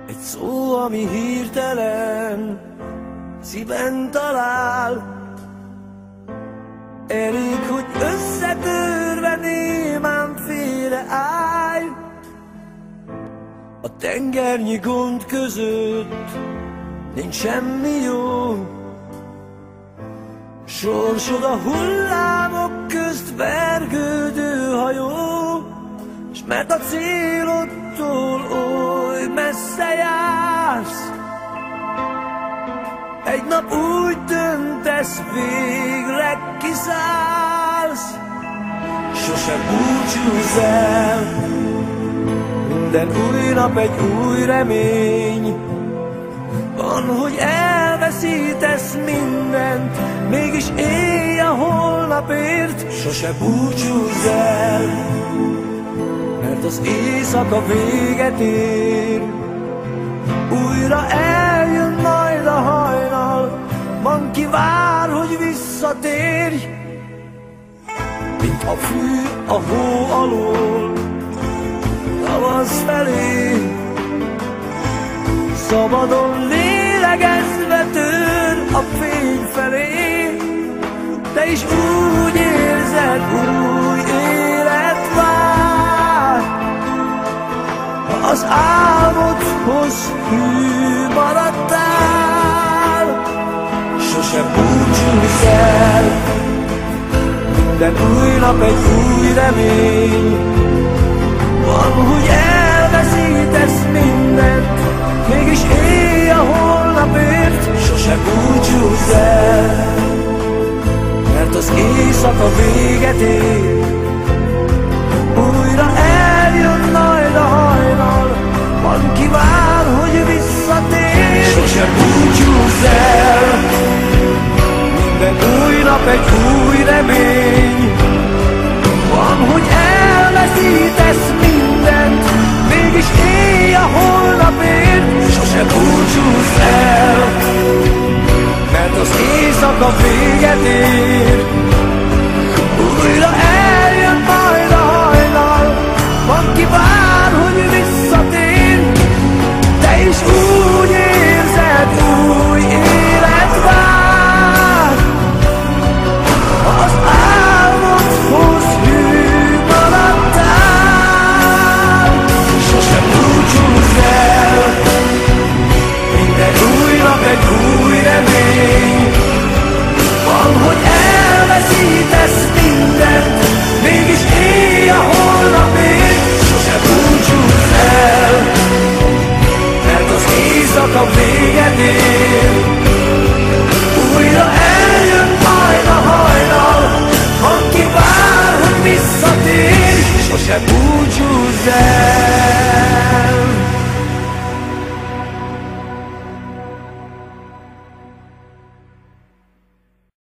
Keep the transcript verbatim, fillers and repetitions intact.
Egy szó, ami hirtelen szíven talál, elég, hogy összetörve némán félreállj. A tengernyi gond között nincs semmi jó, sorsod a hullámok közt vergődő hajó. S mert a célodtól oly messze jársz, egy nap úgy döntesz, végre kiszállsz. Sose búcsúzz el, minden új nap egy új remény. Van, hogy elveszítesz mindent, mégis élj a holnapért. Sose búcsúzz el, mert az éjszaka véget ér. Újra eljön majd a hajnal, van ki vár, hogy visszatérj. Mint a fű a hó alól, tavasz felé, szabadon lélegezve tör a fény felé. Te is úgy érzed, új élet vár, ha az álmodhoz hű maradtál. Sose búcsúzz el, minden új nap egy új remény. Van, hogy elveszítesz mindent, mégis élj a holnapért. Sose búcsúzz el, mert az éjszaka véget ér. Újra eljön majd a hajnal, van ki vár, hogy visszatér. Sose búcsúzz el, minden új nap egy új remény. Van, hogy elveszítesz mindent, mégis élj a holnapért. Sose búcsúzz el, mert az éjszaka véget ér. Újra eljön majd a hajnal, van ki vár, hogy visszatér. Te is úgy érzed, új élet vár, az álmodhoz hű maradtál. Sose búcsúzz el, minden új nap egy új remény. Van, hogy elveszítesz mindent, mégis élj a holnapért. Sose búcsúzz el, mert az éjszaka véget ér. Újra eljön majd a hajnal, van ki vár, hogy visszatér. Sose búcsúzz el.